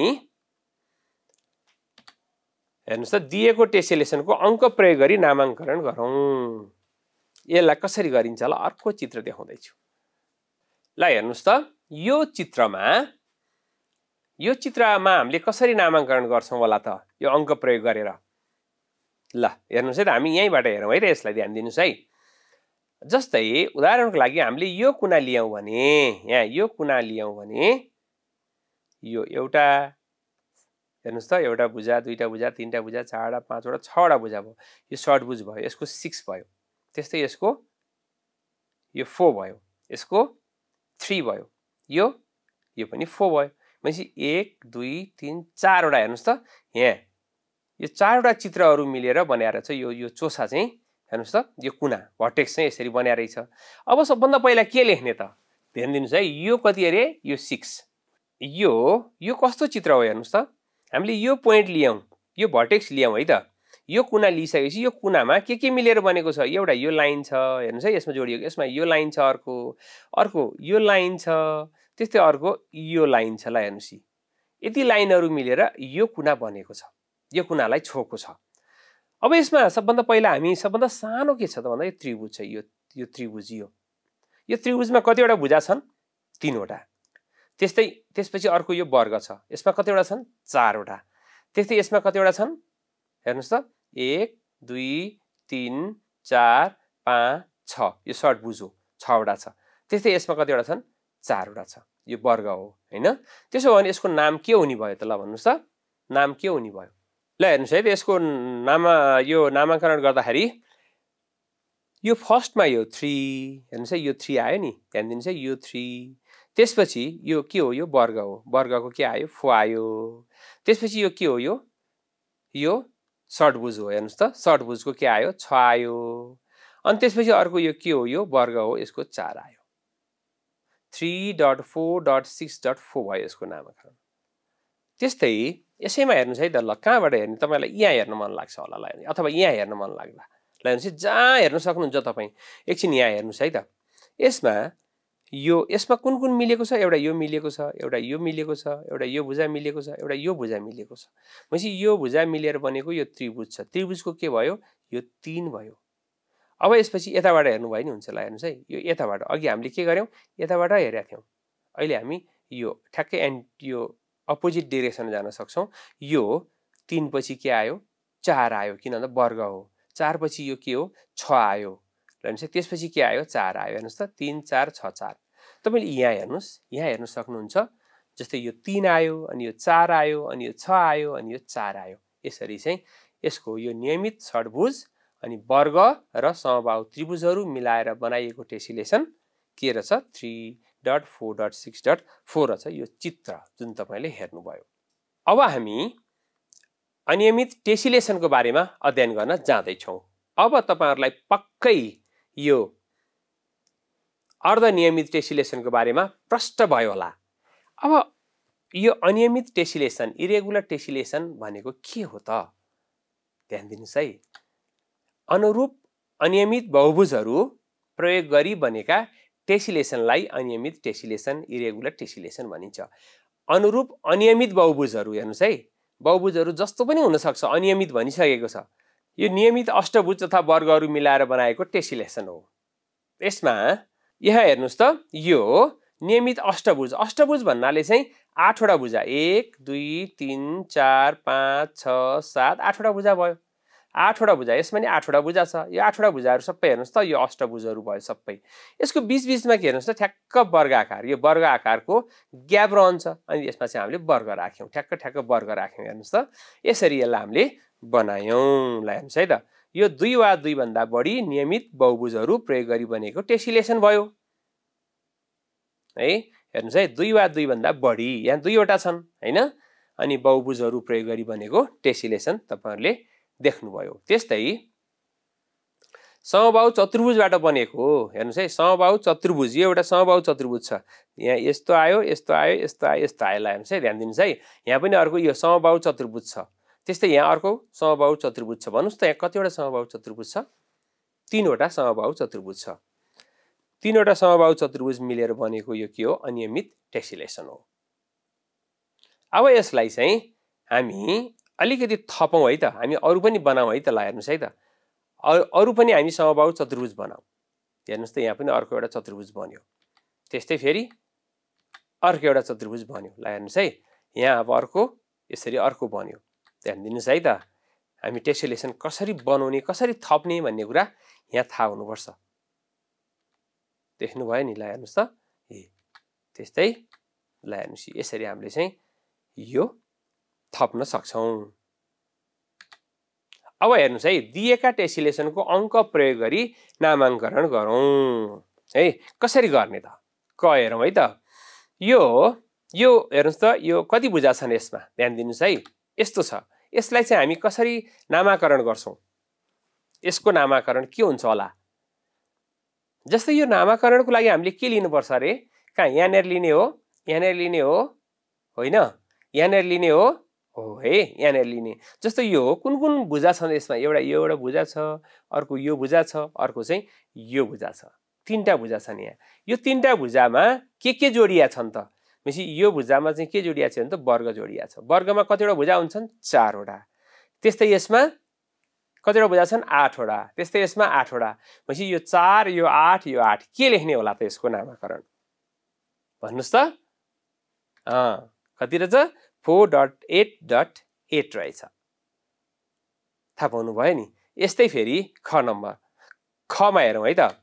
हेर्नुहोस् त, दिएको टेसिलेसनको अङ्क प्रयोग गरी नामाङ्करण गरौँ। यसलाई कसरी गरिन्छ ल अर्को चित्र देखाउँदैछु। ल हेर्नुहोस् त, यो चित्रमा यो चित्रमा हामीले कसरी नामाङ्करण गर्छौँ होला त यो अङ्क प्रयोग गरेर? ल हेर्नुहोस् है त, हामी यहीँबाट हेरौँ है त, यसलाई ध्यान दिनुहोस् है। जस्तै उदाहरणको लागि हामीले यो कुना लियौँ भने, यहाँ यो कुना लियौँ भने यो एउटा हेर्नुहोस् त, एउटा भुजा, दुईटा भुजा, तीनटा भुजा, चारवटा, पाँचवटा, छवटा भुजा भयो। यो षट्भुज भयो, यसको सिक्स भयो। त्यस्तै यसको यो फोर भयो, यसको थ्री भयो, यो यो पनि फोर भयो। भनेपछि एक दुई तिन चारवटा हेर्नुहोस् त यहाँ यो चारवटा चित्रहरू मिलेर बनाएर चाहिँ यो यो चोसा चाहिँ हेर्नुहोस् त यो कुना भर्टेक्स चाहिँ यसरी बनाएर छ। अब सबभन्दा पहिला के लेख्ने त ध्यान दिनुहोस् है, यो कति अरे यो सिक्स, यो यो कस्तो चित्र हो हेर्नुहोस् त, हामीले यो पोइन्ट लियौँ, यो भर्टेक्स लियौँ है त, यो कुना लिइसकेपछि यो कुनामा के के मिलेर बनेको छ, एउटा यो लाइन छ हेर्नुहोस् है यसमा जोडिएको, यसमा यो लाइन छ, अर्को अर्को यो लाइन छ, त्यस्तै अर्को यो लाइन छ। ल हेर्नुहोस् यति लाइनहरू मिलेर यो कुना बनेको छ, यो कुनालाई छोएको छ। अब यसमा सबभन्दा पहिला हामी सबभन्दा सानो के छ त भन्दा यो त्रिभुज छ, यो यो त्रिभुज यो यो त्रिभुजमा कतिवटा भुजा छन्, तीनवटा। त्यस्तै त्यसपछि अर्को यो वर्ग छ, यसमा कतिवटा छन्, चारवटा। त्यस्तै यसमा कतिवटा छन् हेर्नुहोस् त, एक दुई तिन चार पाँच छ, यो षट्भुज हो, छवटा छ। त्यस्तै यसमा कतिवटा छन्, चारवटा छ, यो वर्ग हो हैन। त्यसो भने यसको नाम के हुने भयो त, ल भन्नुहोस् त नाम के हुने भयो। ल हेर्नुहोस् है त यसको नाम, यो नामाकरण गर्दाखेरि यो फर्स्टमा यो थ्री हेर्नुहोस् है, यो थ्री आयो नि, ध्यान दिनुहोस् है यो थ्री। त्यसपछि यो के हो, यो वर्ग हो, वर्गको के आयो, फोर आयो। त्यसपछि यो के हो, यो यो षट्भुज हो, हेर्नुहोस् त षट्भुजको के आयो, छ आयो। अनि त्यसपछि अर्को यो के हो, यो वर्ग हो, यसको चार आयो। Three dot four dot six dot four भयो यसको नामकरण। त्यस्तै यसैमा हेर्नुहोस् है त, ल कहाँबाट हेर्ने, तपाईँलाई यहाँ हेर्न मन लाग्छ होला ल, अथवा यहाँ हेर्न मन लाग्ला, ल हेर्नुहोस् जहाँ हेर्न सक्नुहुन्छ तपाईँ, एकछिन यहाँ हेर्नुहोस् है त। यसमा यो यसमा कुन कुन मिलेको छ, एउटा यो मिलेको छ, एउटा यो मिलेको छ, एउटा यो भुजा मिलेको छ, एउटा यो भुजा मिलेको छ। भनेपछि यो भुजा मिलेर बनेको यो त्रिभुज छ, त्रिभुजको के भयो, यो तीन भयो। अब यसपछि यताबाट हेर्नुभयो नि हुन्छ, ल हेर्नुहोस् है, यो यताबाट अघि हामीले के गर्यौँ, यताबाट हेरेका थियौँ, अहिले हामी यो ठ्याक्कै एन्ड यो अपोजिट डिरेक्सन जान सक्छौँ। यो तीन पछि के आयो, चार आयो, किन भन्दा वर्ग हो। चार पछि यो के हो, छ आयो, हेर्नुहोस् त्यसपछि के आयो, चार आयो। हेर्नुहोस् त तीन चार छ चार। तपाईँले यहाँ हेर्नुहोस्, यहाँ हेर्न सक्नुहुन्छ, जस्तै यो तीन आयो, अनि यो चार आयो, अनि यो छ आयो, अनि यो चार आयो। यसरी चाहिँ यसको यो नियमित षट्भुज अनि वर्ग र समबाहु त्रिभुजहरू मिलाएर बनाइएको टेसिलेसन के रहेछ, three dot four dot six dot four रहेछ यो चित्र जुन तपाईँले हेर्नुभयो। अब हामी अनियमित टेसिलेसनको बारेमा अध्ययन गर्न जाँदैछौँ। अब तपाईँहरूलाई पक्कै यो अर्धनियमित टेसिलेसनको बारेमा प्रश्न भयो होला। अब यो अनियमित टेसिलेसन, इरेगुलर टेसिलेसन भनेको के हो त, ध्यान दिनुहोस् है। अनुरूप अनियमित बहुभुजहरू प्रयोग गरी बनेका टेसिलेसनलाई अनियमित टेसिलेसन, इरेगुलर टेसिलेसन भनिन्छ। अनुरूप अनियमित बहुभुजहरू हेर्नुहोस् है, बहुभुजहरू जस्तो पनि हुनसक्छ, अनियमित भनिसकेको छ। यो नियमित अष्टभुज तथा वर्गहरू मिलाएर बनाएको टेसिलेसन हो। यसमा यहाँ हेर्नुहोस् त, यो नियमित अष्टभुज, अष्टभुज भन्नाले चाहिँ आठवटा भुजा, एक दुई तिन चार पाँच छ सात, आठवटा भुजा भयो, आठवटा भुजा, यसमा नि आठवटा भुजा छ। यो आठवटा भुजाहरू सबै हेर्नुहोस् त, यो अष्टभुजहरू भयो सबै। यसको बिच बिचमा के हेर्नुहोस् त, ठ्याक्क वर्ग आकार, यो वर्ग आकारको ग्याप रहन्छ, अनि यसमा चाहिँ हामीले वर्ग राख्यौँ, ठ्याक्क ठ्याक्क वर्ग राख्यौँ। हेर्नुहोस् त यसरी यसलाई हामीले बनायौँ। ल हेर्नुहोस् है त, यो दुई वा दुईभन्दा बढी नियमित बहुभुजहरू प्रयोग गरी बनेको टेसिलेसन भयो है। हेर्नुहोस् है, दुई वा दुईभन्दा बढी, यहाँ दुईवटा छन् हैन, अनि बहुभुजहरू प्रयोग गरी बनेको टेसिलेसन तपाईँहरूले देख्नुभयो। त्यस्तै समबाहु चतुर्भुजबाट बनेको, हेर्नुहोस् है, समबाहु चतुर्भुज, यो एउटा समबाहु चतुर्भुज छ, यहाँ यस्तो आयो, यस्तो आयो, यस्तो आयो, यस्तो आयो। ल हेर्नुहोस् है, ध्यान दिनुहोस् है, यहाँ पनि अर्को यो समबाहु चतुर्भुज छ। त्यस्तै यहाँ अर्को समबाहु चतुर्भुज छ। भन्नुहोस् त यहाँ कतिवटा समबाहु चतुर्भुज छ, तीनवटा समबाहु चतुर्भुज छ। तीनवटा समबाहु चतुर्भुज मिलेर बनेको यो के हो, अनियमित टेसिलेसन हो। अब यसलाई चाहिँ हामी अलिकति थपौँ है त, हामी अरू पनि बनाऊ है त। ल हेर्नुहोस् है त, अरू पनि हामी समबाहु चतुर्भुज बनाऊ। हेर्नुहोस् त यहाँ पनि अर्को एउटा चतुर्भुज बन्यो, त्यस्तै फेरि अर्को एउटा चतुर्भुज बन्यो। ल हेर्नुहोस् है, यहाँ अब अर्को यसरी अर्को बन्यो। ध्यान दिनुहोस् है त, हामी टेसिलेसन कसरी बनाउने, कसरी थप्ने भन्ने कुरा यहाँ थाहा हुनुपर्छ। देख्नुभयो नि, ल हेर्नुहोस् त, ए त्यस्तै ल हेर्नुहोस् यसरी हामीले चाहिँ यो थप्न सक्छौँ। अब हेर्नुहोस् है, दिएका टेसिलेसनको अङ्क प्रयोग गरी नामाङ्करण गरौँ है। कसरी गर्ने त, क हेरौँ है त। यो यो हेर्नुहोस् त, यो कति भुजा छन् यसमा, ध्यान दिनुहोस् है। यस्तो छ, यसलाई चाहिँ हामी कसरी नामाकरण गर्छौँ, यसको नामाकरण के हुन्छ होला। जस्तै यो नामाकरणको लागि हामीले के लिनुपर्छ अरे, कहाँ यहाँनिर लिने हो, यहाँनिर लिने हो, होइन यहाँनिर लिने हो, हो है यहाँनिर लिने। जस्तो यो कुन कुन भुजा छन् यसमा, एउटा यो एउटा भुजा छ, अर्को यो भुजा छ, अर्को चाहिँ यो भुजा छ, तीनटा भुजा छन् यहाँ। यो तीनटा भुजामा के के जोडिया छन् त भनेपछि यो भुजामा चाहिँ के जोडिया छ भने त वर्ग जोडिया छ। वर्गमा कतिवटा भुजा हुन्छन्, चारवटा। त्यस्तै यसमा कतिवटा भुजा छन्, आठवटा। त्यस्तै यसमा आठवटा। भनेपछि यो चार, यो आठ, यो आठ के लेख्ने होला त यसको नामाकरण भन्नुहोस् त। अँ कति रहेछ, four dot eight dot eight रहेछ। थाहा पाउनु भयो नि। यस्तै फेरि ख नम्बर, खमा हेरौँ है त।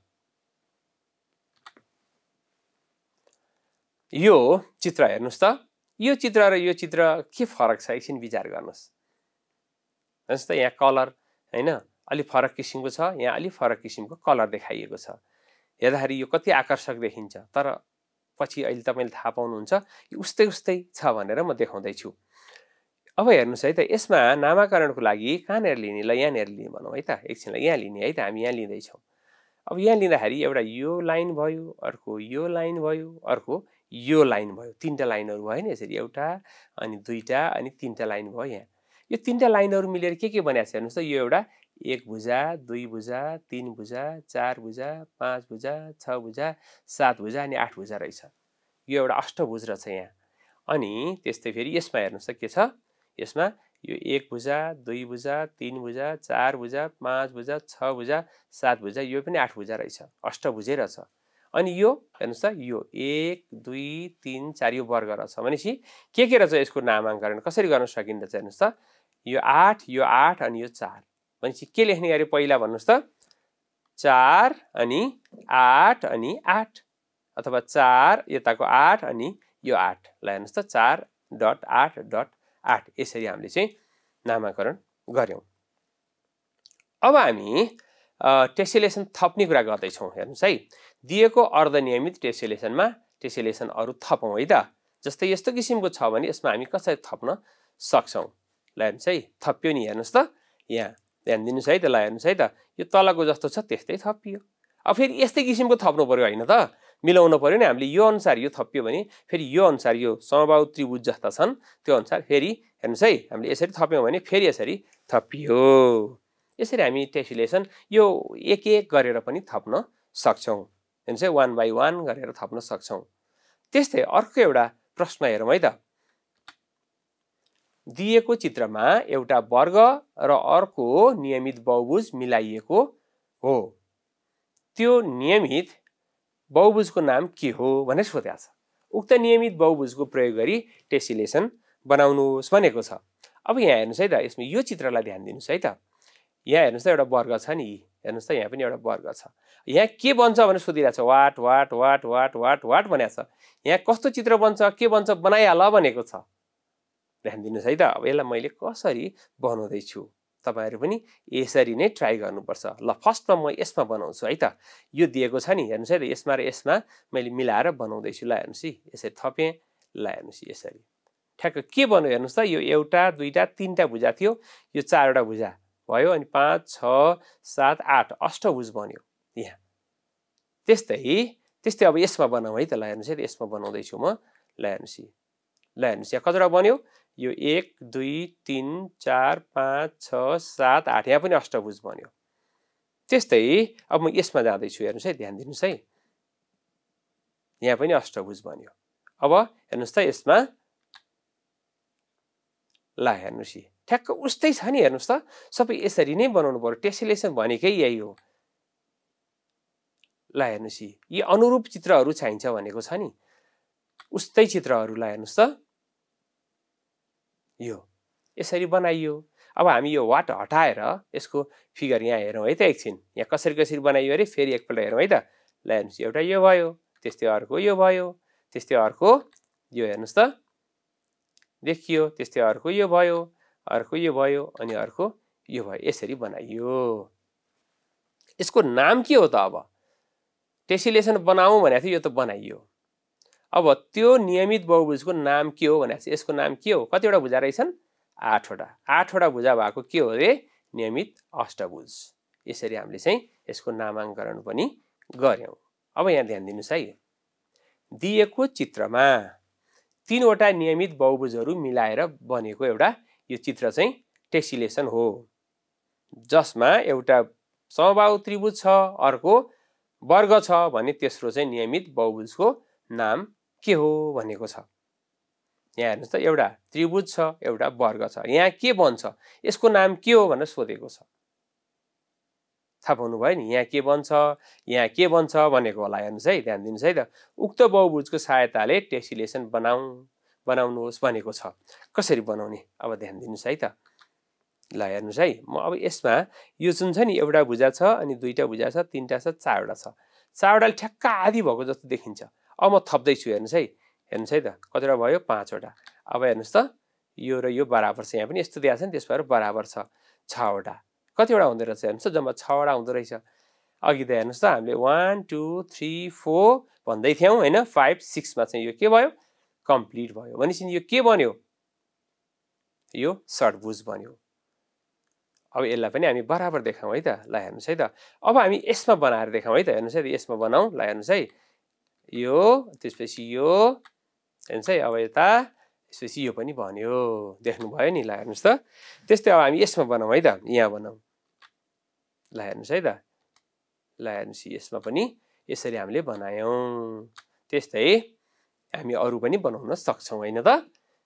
यो चित्र हेर्नुहोस् त, यो चित्र र यो चित्र के फरक छ एकछिन विचार गर्नुहोस्। हेर्नुहोस् त, यहाँ कलर होइन अलिक फरक किसिमको छ, यहाँ अलिक फरक किसिमको कलर देखाइएको छ। हेर्दाखेरि यो कति आकर्षक देखिन्छ, तर पछि अहिले तपाईँले थाहा पाउनुहुन्छ यो उस्तै उस्तै छ भनेर म देखाउँदैछु। अब हेर्नुहोस् है त, यसमा नामाकरणको लागि कहाँनिर लिने, ल यहाँनिर लिने भनौँ है त, एकछिनलाई यहाँ लिने है त, हामी यहाँ लिँदैछौँ। अब यहाँ लिँदाखेरि एउटा यो लाइन भयो, अर्को यो लाइन भयो, अर्को यो लाइन भयो, तीनटा लाइनहरू भयो नि यसरी, एउटा अनि दुईटा अनि तीनटा लाइन भयो। यहाँ यो तीनटा लाइनहरू मिलेर के के बनाएको छ हेर्नुहोस् त। यो एउटा एक भुजा, दुई भुजा, तीन भुजा, चार भुजा, पाँच भुजा, छ भुजा, सात भुजा अनि आठ भुजा रहेछ। यो एउटा अष्टभुज रहेछ यहाँ। अनि त्यस्तै फेरि यसमा हेर्नुहोस् त के छ, यसमा यो एक भुजा, दुई भुजा, तीन भुजा, चार भुजा, पाँच भुजा, छ भुजा, सात भुजा, यो पनि आठ भुजा रहेछ, अष्टभुजै रहेछ। अनि यो हेर्नुहोस् त, यो एक दुई तीन चार यो वर्ग रहेछ। भनेपछि के के रहेछ यसको नामाङ्करण कसरी गर्न सकिन्छ हेर्नुहोस् त। यो आठ, यो आठ अनि यो चार। भनेपछि के लेख्ने अरे पहिला भन्नुहोस् त, चार अनि आठ अनि आठ, अथवा चार यताको आठ अनि यो आठ। ल हेर्नुहोस् त, चार डट आठ डट आठ यसरी हामीले चाहिँ नामाकरण गर्यौँ। अब हामी टेसेलेसन थप्ने कुरा गर्दैछौँ। हेर्नुहोस् है, दिएको अर्धनियमित टेसेलेसनमा टेसेलेसन अरू थपौँ है त। जस्तै यस्तो किसिमको छ भने यसमा हामी कसरी थप्न सक्छौँ। ल हेर्नुहोस् है, थप्यो नि, हेर्नुहोस् त यहाँ ध्यान दिनुहोस् है त। ल हेर्नुहोस् है त, यो तलको जस्तो छ त्यस्तै थपियो। अब फेरि यस्तै किसिमको थप्नु पर्यो होइन त, मिलाउनु पर्यो नि हामीले। यो अनुसार यो थपियो भने फेरि यो अनुसार यो समबाहु त्रिभुज जस्ता छन् त्यो अनुसार फेरि हेर्नुहोस् है, हामीले यसरी थप्यौँ भने फेरि यसरी थपियो। यसरी हामी टेसेलेसन यो एक एक गरेर पनि थप्न सक्छौँ। हेर्नुहोस् है, वान बाई वान गरेर थप्न सक्छौँ। त्यस्तै अर्को एउटा प्रश्न हेरौँ है त। दिएको चित्रमा एउटा वर्ग र अर्को नियमित बहुभुज मिलाइएको हो, त्यो नियमित बहुभुजको नाम के हो भनेर सोधेको छ। उक्त नियमित बहुभुजको प्रयोग गरी टेसेलेसन बनाउनुहोस् भनेको छ। अब यहाँ हेर्नुहोस् है त, यसमा यो चित्रलाई ध्यान दिनुहोस् है त। यहाँ हेर्नुहोस् त, एउटा वर्ग छ नि, हेर्नुहोस् त यहाँ पनि एउटा वर्ग छ। यहाँ के बन्छ भनेर सोधिरहेको छ, what what what what what what भनेको छ। यहाँ कस्तो चित्र बन्छ, के बन्छ बनाइहाल भनेको छ। ध्यान दिनुहोस् है त। अब यसलाई मैले कसरी बनाउँदैछु तपाईँहरू पनि यसरी नै ट्राई गर्नुपर्छ। ल फर्स्टमा म यसमा बनाउँछु है त। यो दिएको छ नि, हेर्नुहोस् है त, यसमा र यसमा मैले मिलाएर बनाउँदैछु। ल हेर्नुहोस् है, यसरी थपेँ। ल हेर्नुहोस् यसरी ठ्याक्क के बन्यो हेर्नुहोस् त। यो एउटा दुईटा तिनटा भुजा थियो, यो चारवटा भुजा भयो, अनि पाँच छ सात आठ अष्टभुज बन्यो यहाँ। त्यस्तै त्यस्तै अब यसमा बनाऊँ है त। ल हेर्नुहोस् है, यसमा बनाउँदैछु म। ल हेर्नुहोस् है, ल हेर्नुहोस् यहाँ कतिवटा बन्यो, यो एक दुई तिन चार पाँच छ सात आठ, यहाँ पनि अष्टभुज बन्यो। त्यस्तै अब म यसमा जाँदैछु, हेर्नुहोस् है, ध्यान दिनुहोस् है, यहाँ पनि अष्टभुज बन्यो। अब हेर्नुहोस् त यसमा, ल हेर्नुहोस् है ठ्याक्क उस्तै छ नि, हेर्नुहोस् त सबै यसरी नै बनाउनु पर्यो। टेसेलेसन भनेकै यही हो। ल हेर्नुहोस् है, यी अनुरूप चित्रहरू चाहिन्छ भनेको छ नि, उस्तै चित्रहरू। ल हेर्नुहोस् त, यो यसरी बनाइयो। अब हामी यो वाट हटाएर यसको फिगर यहाँ हेरौँ है त एकछिन, यहाँ कसरी कसरी बनाइयो अरे फेरि एकपल्ट हेरौँ है त। ल हेर्नुहोस् एउटा यो भयो, त्यस्तै अर्को यो भयो, त्यस्तै अर्को यो हेर्नुहोस् त देखियो, त्यस्तै अर्को यो भयो, अर्को यो भयो, अनि अर्को यो भयो। यसरी बनाइयो। यसको नाम के हो त? अब टेसेलेसन बनाऊ भनेको थियो, यो त बनाइयो। अब त्यो नियमित बहुभुजको नाम के हो भने यसको नाम के हो? कतिवटा भुजा रहेछन्? आठवटा। आठवटा भुजा भएको के हो रे? नियमित अष्टभुज। यसरी हामीले चाहिँ यसको नामाङ्करण पनि गर्यौं। अब यहाँ ध्यान दिनुस् है। दिएको चित्रमा तीनवटा नियमित बहुभुजहरू मिलाएर बनेको एउटा यो चित्र चाहिँ टेसिलेसन हो, जसमा एउटा समबाहु त्रिभुज छ, अर्को वर्ग छ भने तेस्रो चाहिँ नियमित बहुभुजको नाम के हो भनेको छ। यहाँ हेर्नुस् त, एउटा त्रिभुज छ, एउटा वर्ग छ। यहाँ के बन्छ? यसको नाम के हो भनेर सोधेको छ। थाहा पाउनु भयो नि, यहाँ के बन्छ, यहाँ के बन्छ भनेको होला। हेर्नुस् है, ध्यान दिनुस् है त। उक्त बहुभुजको सहायताले टेसिलेसन बनाऊ बनाउनुहोस् भनेको छ। कसरी बनाउने? अब ध्यान दिनुस् है त। ल हेर्नुस् है, म अब यसमा यो जुन छ नि, एउटा भुजा छ, अनि दुईटा भुजा छ, तीनटा छ, चारवटा छ। चारवटाले ठ्याक्क आधी भएको जस्तो देखिन्छ। अब म थप्दैछु, हेर्नुस् है, हेर्नुस् है त, कतिवटा भयो? पाँचवटा। अब हेर्नुस् त, यो र यो बराबर छ। यहाँ पनि यस्तो दिएको छ नि, त्यस भएर बराबर छ। छवटा। कतिवटा हुँदो रहेछ? हेर्नुस् त, जम्मा छवटा हुँदो रहेछ। अघि त हेर्नुस् त, हामीले वान टू थ्री फोर भन्दै थियौँ होइन, फाइभ सिक्समा चाहिँ यो के भयो? कम्प्लिट भयो। भनेपछि यो के बन्यो? यो षड्भुज बन्यो। अब यसलाई पनि हामी बराबर देखाउँ है त। ल हेर्नुस् है त, अब हामी यसमा बनाएर देखाउँ है त। हेर्नुस् है त, यसमा बनाऊ। ल हेर्नुस् है, यो त्यसपछि यो, हेर्नुस् है, अब यता त्यसपछि यो पनि बन्यो। देख्नुभयो नि? ल हेर्नुस् त, त्यस्तै अब हामी यसमा बनाऊ है त। यहाँ बनाऊ। ल हेर्नुस् है त, ल हेर्नुस्, यसमा पनि यसरी हामीले बनायौँ। त्यस्तै हामी अरू पनि बनाउन सक्छौँ होइन त।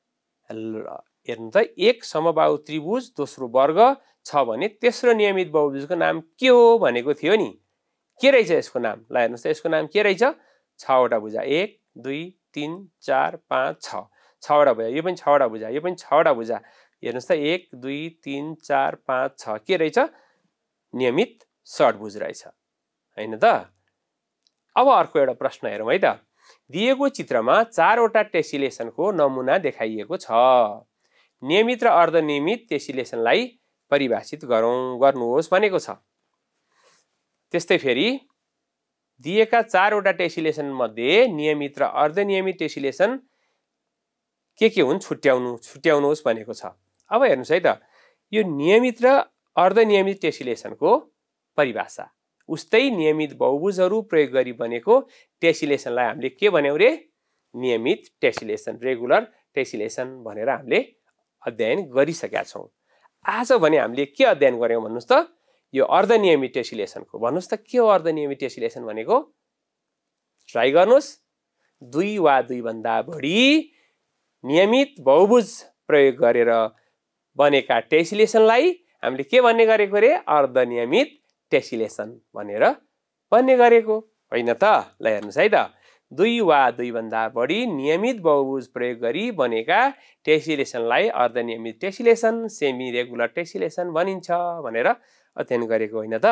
हेर्नु त, एक समबाहु त्रिभुज दोस्रो वर्ग छ भने तेस्रो नियमित बहुभुजको नाम के हो भनेको थियो नि। के रहेछ यसको नाम? ल हेर्नुस् त, यसको नाम के रहेछ? छवटा भुजा, एक दुई तिन चार पाँच छ, छवटा भुजा। यो पनि छवटा भुजा, यो पनि छवटा भुजा। हेर्नुस् त, एक दुई तिन चार पाँच छ, के रहेछ? नियमित षड्भुज रहेछ होइन त। अब अर्को एउटा प्रश्न हेरौँ है त। दिएको चित्रमा चारवटा टेसिलेसनको नमुना देखाइएको छ। नियमित र अर्धनियमित टेसिलेसनलाई परिभाषित गरौँ गर्नुहोस् भनेको छ। त्यस्तै फेरि दिएका चारवटा टेसिलेसन मध्ये नियमित र अर्धनियमित टेसिलेसन के के हुन् छुट्याउनु छुट्याउनुहोस् भनेको छ। अब हेर्नुस् है त, यो नियमित र अर्धनियमित टेसिलेसनको परिभाषा उस्तै नियमित बहुभुजहरू प्रयोग गरी बनेको टेसिलेसनलाई हामीले के भन्यौँ रे? नियमित टेसिलेसन, रेगुलर टेसिलेसन भनेर हामीले अध्ययन गरिसकेका छौँ। आज भने हामीले के अध्ययन गर्यौँ भन्नुस् त? यो अर्धनियमित टेसिलेसनको। भन्नुस् त, के हो अर्धनियमित टेसिलेसन भनेको? ट्राई गर्नुस्। दुई वा दुईभन्दा बढी नियमित बहुभुज प्रयोग गरेर बनेका टेसिलेसनलाई हामीले के भन्ने गरेको रे? अर्धनियमित टेसिलेसन भनेर भन्ने गरेको होइन त। ल हेर्नुस् है त, दुई वा दुईभन्दा बढी नियमित बहुभुज प्रयोग गरी बनेका टेसिलेसनलाई अर्धनियमित टेसिलेसन, सेमी रेगुलर टेसिलेसन भनिन्छ भनेर अध्ययन गरेको होइन त।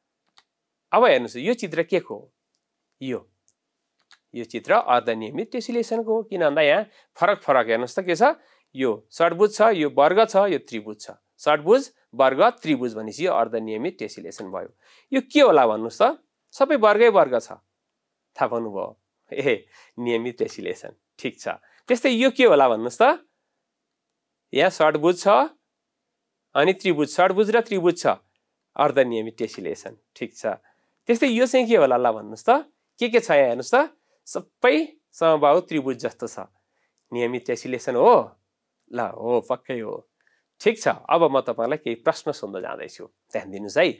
अब हेर्नुस्, यो चित्र के को? यो यो चित्र अर्धनियमित टेसिलेसनको हो। किन भन्दा यहाँ फरक फरक हेर्नुस् त के छ? यो षड्भुज छ, यो वर्ग छ, यो त्रिभुज छ। षड्भुज वर्ग त्रिभुज भनेपछि यो अर्धनियमित टेसिलेसन भयो। यो के होला भन्नुस् त? सबै वर्गै वर्ग छ। थाहा पाउनुभयो? ए नियमित टेसिलेसन। ठिक छ। त्यस्तै यो के होला भन्नुस् त? यहाँ षड्भुज छ अनि त्रिभुज, षड्भुज र त्रिभुज छ, अर्धनियमित टेसिलेसन। ठिक छ। त्यस्तै यो चाहिँ के होला ल भन्नुस् त? के के छ यहाँ हेर्नुस् त? सबै समबाहु त्रिभुज जस्तो छ। नियमित टेसिलेसन हो? ल हो, पक्कै हो। ठिक छ। अब म तपाईलाई केही प्रश्न सोध्न जाँदैछु, ध्यान दिनुस् है।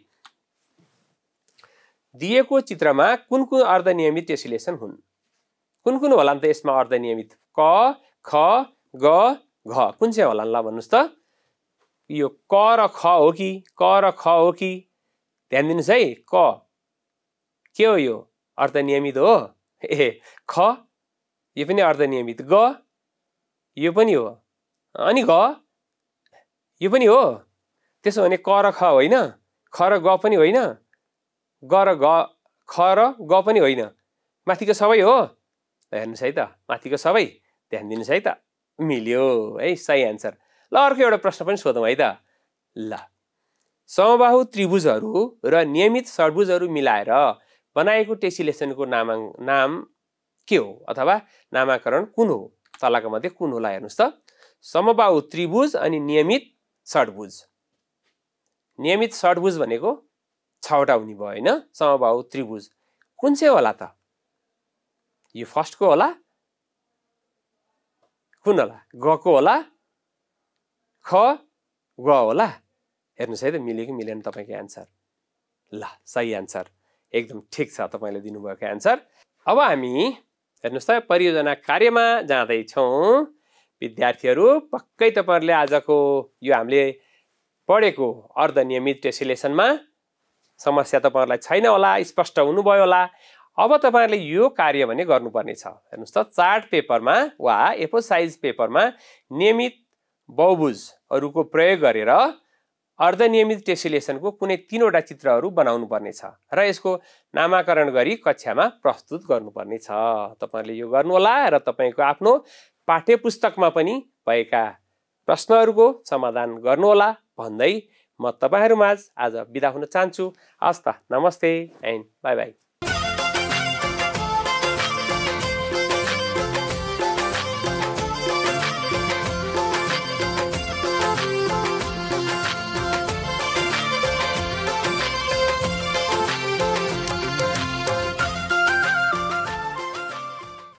दिएको चित्रमा कुन कुन अर्धनियमित टेसिलेसन हुन्? कुन कुन होला त यसमा अर्धनियमित? क, ख, ग, घ। कुन चाहिँ होला ल भन्नुस् त? यो क र ख हो कि? क र ख हो कि? ध्यान दिनुस् है। क के हो? यो अर्धनियमित हो। ए ख यो पनि अर्धनियमित। ग यो पनि हो। अनि घ यो पनि हो। त्यसो भने क र ख होइन, ख र ग पनि होइन, ग र ग ख र ग पनि होइन, माथिको सबै हो। हेर्नुहोस् है त, माथिको सबै। ध्यान दिनुहोस् है त, मिल्यो है, सही एन्सर। ल अर्को एउटा प्रश्न पनि सोधौँ है त। ल समबाहु त्रिभुजहरू र नियमित षड्भुजहरू मिलाएर बनाएको टेसिलेसनको नाम नाम के हो अथवा नामाकरण कुन हो? तलका मध्ये कुन होला हेर्नुस् त। समबाहु त्रिभुज अनि नियमित षड्भुज। नियमित षड्भुज भनेको छवटा हुने भयो हैन? समबाहु त्रिभुज कुन चाहिँ होला त? यो फर्स्टको होला? कुन होला? ग को होला? ख ग होला? हेर्नुस् है त मिल्यो कि मिलेन तपाईको आन्सर। ल सही आन्सर एकदम ठीक छ तपाईले दिनुभएको आन्सर। अब हामी हेर्नुस् त परियोजना कार्यमा जाँदै छौं। विद्यार्थीहरु पक्कै तपाईहरुले आजको यो हामीले पढेको अर्धनियमित टेसिलेसनमा समस्या तपाईहरुलाई छैन होला, स्पष्ट हुनुभयो होला। अब तपाईहरुले यो कार्य भने गर्नुपर्ने छ। हेर्नुस् त चार्ट पेपरमा वा ए फोर साइज पेपरमा नियमित बहुभुजहरुको प्रयोग गरेर अर्धनियमित टेसिलेसनको कुनै तीनवटा चित्रहरू बनाउनु पर्ने छ र यसको नामाकरण गरी कक्षामा प्रस्तुत गर्नुपर्ने छ। तपाईहरुले यो गर्नु होला र तपाईको आफ्नो पाठ्यपुस्तकमा पनि भएका प्रश्नहरूको समाधान गर्नु होला भन्दै म तपाईहरुमाझ आज बिदा हुन चाहन्छु। हस्त नमस्ते एन्ड बाइ बाइ।